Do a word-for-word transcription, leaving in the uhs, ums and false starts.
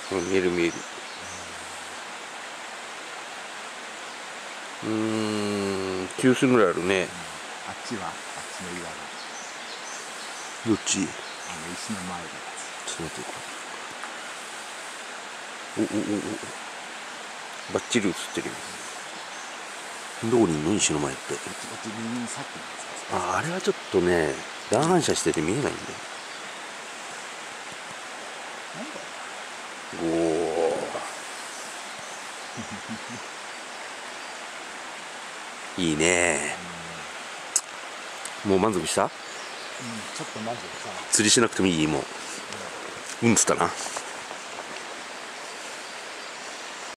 うん、見える見える。うーん、急須ぐらいあるね。 あっちはあっちの岩がどっち？ あの石の前のやちょっと待って。おおおお、バッチリ映ってるよ。どこにいんの？石の前って。 つ。こっちこっち右にさっきのやつ。 あ、あれはちょっとね、乱反射してて見えないんだよ。おお。いいね。もう満足した？ うん、ちょっと満足したな。 釣りしなくてもいい？もううんつったな。